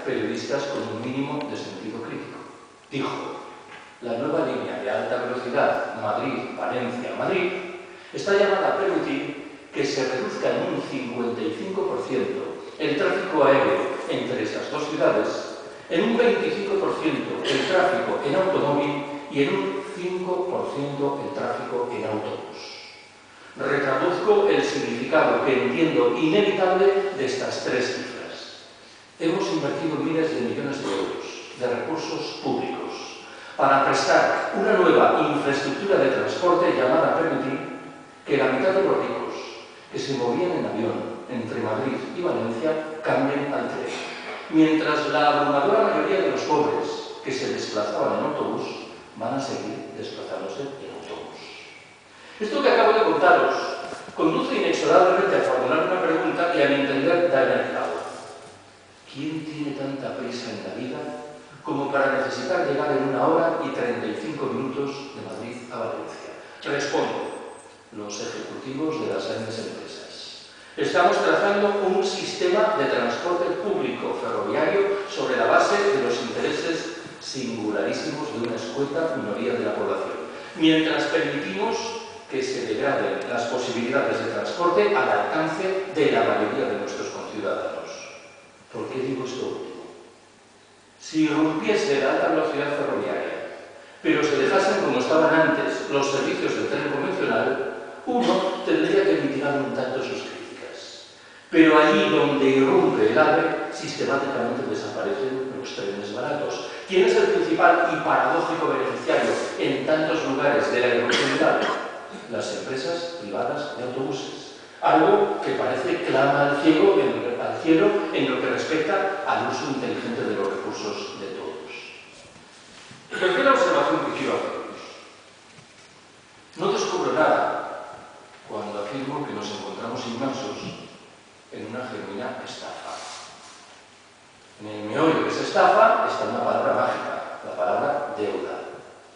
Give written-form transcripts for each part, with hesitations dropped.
periodistas con un mínimo de sentido crítico. Dijo: la nueva línea de alta velocidad Madrid-Valencia-Madrid está llamada a permitir que se reduzca en un 55% el tráfico aéreo entre esas dos ciudades, en un 25% el tráfico en automóvil y en un 5% el tráfico en autobús. Retraduzco el significado que entiendo inevitable de estas tres cifras. Hemos invertido miles de millones de euros de recursos públicos para prestar una nueva infraestructura de transporte llamada a permitir que la mitad de los ricos que se movían en avión entre Madrid y Valencia cambien al tren, mientras la abrumadora mayoría de los pobres que se desplazaban en autobús van a seguir desplazándose en autobús. Esto que acabo de contaros conduce inexorablemente a formular una pregunta que a mi entender da en el clavo. ¿Quién tiene tanta prisa en la vida como para necesitar llegar en 1 hora y 35 minutos de Madrid a Valencia? Respondo: los ejecutivos de las grandes empresas. Estamos trazando un sistema de transporte público ferroviario sobre la base de los intereses singularísimos de una escueta minoría de la población, mientras permitimos que se degraden las posibilidades de transporte al alcance de la mayoría de nuestros conciudadanos. ¿Por qué digo esto último? Si irrumpiese la alta velocidad ferroviaria, pero se dejasen como estaban antes los servicios del tren convencional, uno tendría que mitigar un tanto sus críticas. Pero allí donde irrumpe el AVE, sistemáticamente desaparecen los trenes baratos. ¿Quién es el principal y paradójico beneficiario en tantos lugares de la irrupción del AVE? Las empresas privadas de autobuses. Algo que parece clama al cielo en lo que respecta al uso inteligente de los recursos de todos. Tercera observación que quiero haceros. No descubro nada cuando afirmo que nos encontramos inmersos en una genuina estafa. En el meollo de esa estafa está una palabra mágica, la palabra deuda.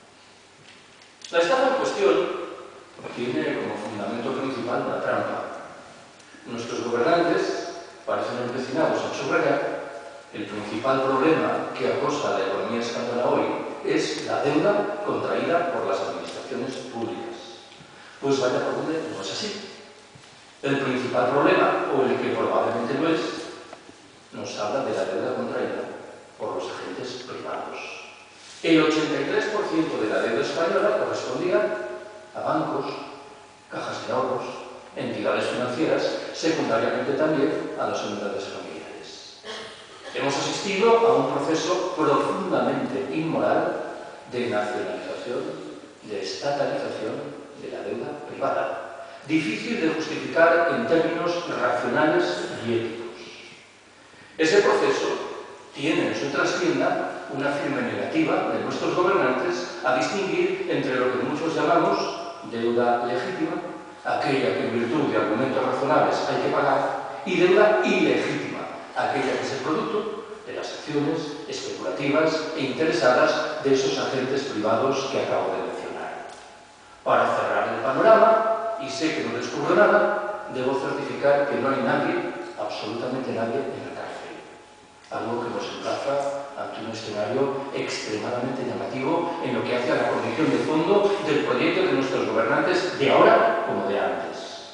La estafa en cuestión tiene como fundamento principal una trampa. Nuestros gobernantes parecen empecinados en subrayar el principal problema que acosa a la economía española hoy es la deuda contraída por las administraciones públicas. Pues vaya por donde no es así. El principal problema, o el que probablemente lo es, nos habla de la deuda contraída por los agentes privados. El 83% de la deuda española correspondía a bancos, cajas de ahorros, entidades financieras, secundariamente también a las unidades familiares. Hemos asistido a un proceso profundamente inmoral de nacionalización, de estatalización de la deuda privada, difícil de justificar en términos racionales y éticos. Ese proceso tiene en su trastienda una firme negativa de nuestros gobernantes a distinguir entre lo que muchos llamamos deuda legítima, aquella que en virtud de argumentos razonables hay que pagar, y deuda ilegítima, aquella que es el producto de las acciones especulativas e interesadas de esos agentes privados que acabo de mencionar. Para cerrar el panorama, y sé que no descubro nada, debo certificar que no hay nadie, absolutamente nadie, en la cárcel. Algo que nos emplaza ante un escenario extremadamente llamativo en lo que hace a la condición de fondo del proyecto de nuestros gobernantes de ahora como de antes.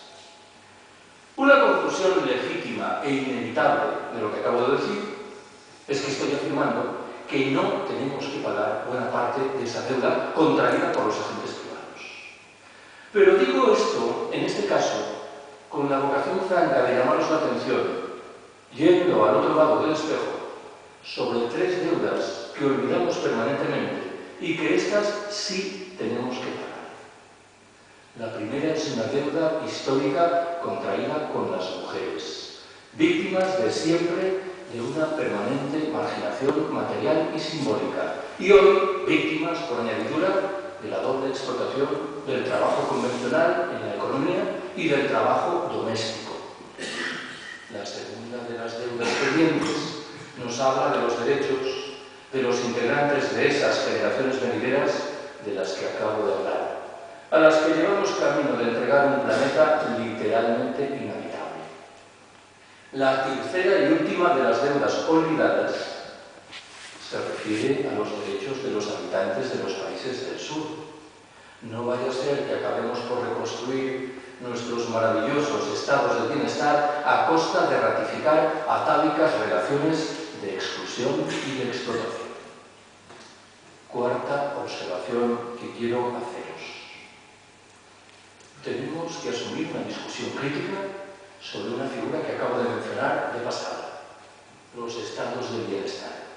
Una conclusión legítima e inevitable de lo que acabo de decir es que estoy afirmando que no tenemos que pagar buena parte de esa deuda contraída por los agentes privados. Pero digo esto, en este caso, con la vocación franca de llamaros la atención, yendo al otro lado del espejo, sobre tres deudas que olvidamos permanentemente y que estas sí tenemos que pagar. La primera es una deuda histórica contraída con las mujeres, víctimas de siempre de una permanente marginación material y simbólica, y hoy víctimas, por añadidura, de la doble explotación del trabajo convencional en la economía y del trabajo doméstico. La segunda de las deudas pendientes nos habla de los derechos de los integrantes de esas generaciones venideras de las que acabo de hablar, a las que llevamos camino de entregar un planeta literalmente inhabitable. La tercera y última de las deudas olvidadas refiere a los derechos de los habitantes de los países del sur. No vaya a ser que acabemos por reconstruir nuestros maravillosos estados de bienestar a costa de ratificar atávicas relaciones de exclusión y de explotación. Cuarta observación que quiero haceros. Tenemos que asumir una discusión crítica sobre una figura que acabo de mencionar de pasada: los estados del bienestar.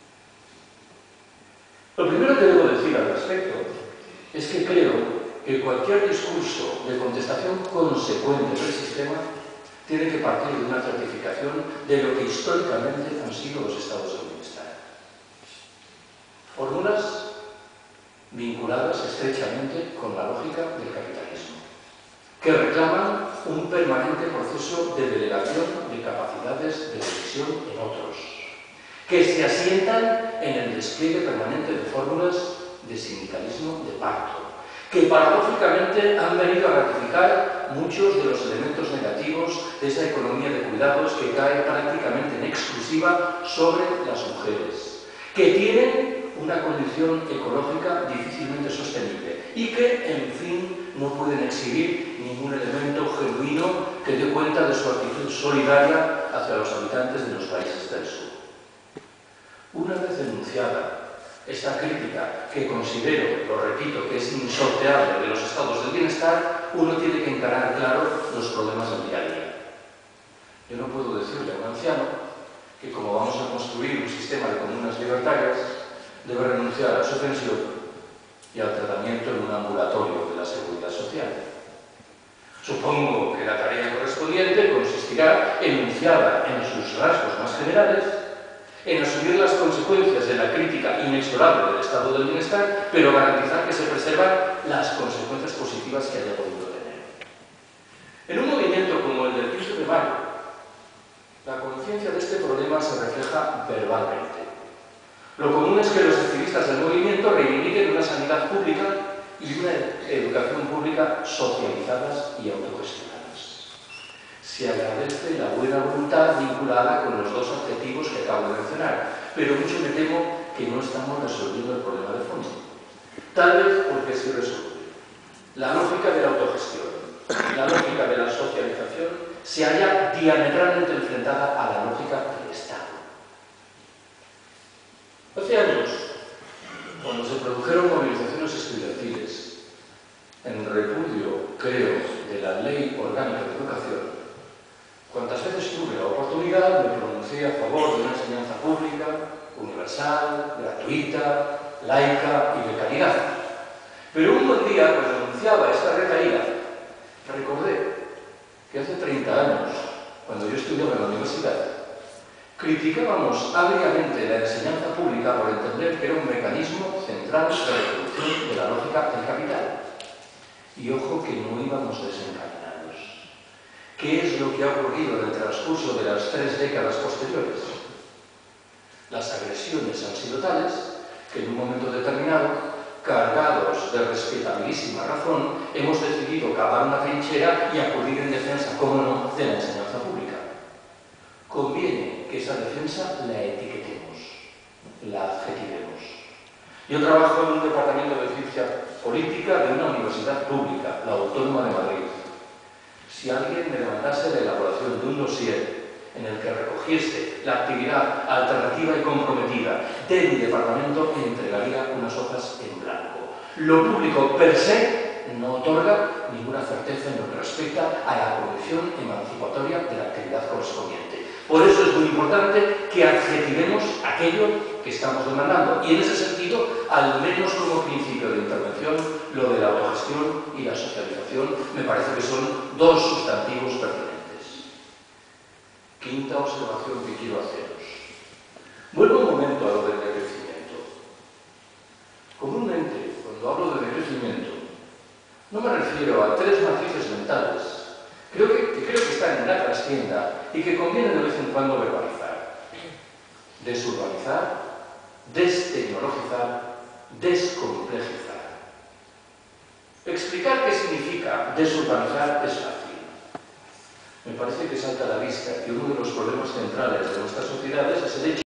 Lo primero que debo decir al respecto es que creo que cualquier discurso de contestación consecuente del sistema tiene que partir de una certificación de lo que históricamente han sido los estados del bienestar. Fórmulas vinculadas estrechamente con la lógica del capitalismo, que reclaman un permanente proceso de delegación de capacidades de decisión en otros, que se asientan en el despliegue permanente de fórmulas de sindicalismo de pacto, que paradójicamente han venido a ratificar muchos de los elementos negativos de esa economía de cuidados que cae prácticamente en exclusiva sobre las mujeres, que tienen una condición ecológica difícilmente sostenible y que, en fin, no pueden exhibir ningún elemento genuino que dé cuenta de su actitud solidaria hacia los habitantes de los países del sur. Una vez denunciada esta crítica, que considero, lo repito, que es insorteable de los estados del bienestar, uno tiene que encarar claro los problemas del día a día. Yo no puedo decirle a un anciano que, como vamos a construir un sistema de comunas libertarias, debe renunciar a su pensión y al tratamiento en un ambulatorio de la seguridad social. Supongo que la tarea correspondiente consistirá, enunciada en sus rasgos más generales, en asumir las consecuencias de la crítica inexorable del estado del bienestar, pero garantizar que se preservan las consecuencias positivas que haya podido tener. En un movimiento como el del 15 de mayo, la conciencia de este problema se refleja verbalmente. Lo común es que los activistas del movimiento reivindiquen una sanidad pública y una educación pública socializadas y autogestionadas. Se agradece la buena voluntad vinculada con los dos objetivos que acabo de mencionar, pero mucho me temo que no estamos resolviendo el problema de fondo. Tal vez porque se resuelve. La lógica de la autogestión y la lógica de la socialización se halla diametralmente enfrentada a la lógica del Estado. Hace años, cuando se produjeron movilizaciones estudiantiles en repudio, creo, de la Ley Orgánica de Educación, cuantas veces tuve la oportunidad me pronuncié a favor de una enseñanza pública, universal, gratuita, laica y de calidad. Pero un buen día, cuando anunciaba esta recaída, recordé que hace 30 años, cuando yo estudiaba en la universidad, criticábamos agriamente la enseñanza pública por entender que era un mecanismo central de reproducción de la lógica del capital. Y ojo que no íbamos desencaminados. ¿Qué es lo que ha ocurrido en el transcurso de las 3 décadas posteriores? Las agresiones han sido tales que en un momento determinado, cargados de respetabilísima razón, hemos decidido cavar una trinchera y acudir en defensa, cómo no, de la enseñanza pública. Conviene que esa defensa la etiquetemos, la adjetivemos. Yo trabajo en un departamento de ciencia política de una universidad pública, la Autónoma de Madrid. Si alguien me demandase la elaboración de un dossier en el que recogiese la actividad alternativa y comprometida de mi departamento, me entregaría unas hojas en blanco. Lo público per se no otorga ninguna certeza en lo que respecta a la condición emancipatoria de la actividad correspondiente. Por eso es muy importante que adjetivemos aquello que estamos demandando. Y en ese sentido, al menos como principio de intervención, lo de la autogestión y la socialización me parece que son dos sustantivos pertinentes. Quinta observación que quiero haceros. Vuelvo un momento a lo del decrecimiento. Comúnmente, cuando hablo de decrecimiento, no me refiero a 3 matrices mentales. Creo que están en la trastienda y que conviene de vez en cuando verbalizar. Desurbanizar, destecnologizar, descomplejizar. Explicar qué significa desurbanizar es fácil. Me parece que salta a la vista que uno de los problemas centrales de nuestras sociedades es el hecho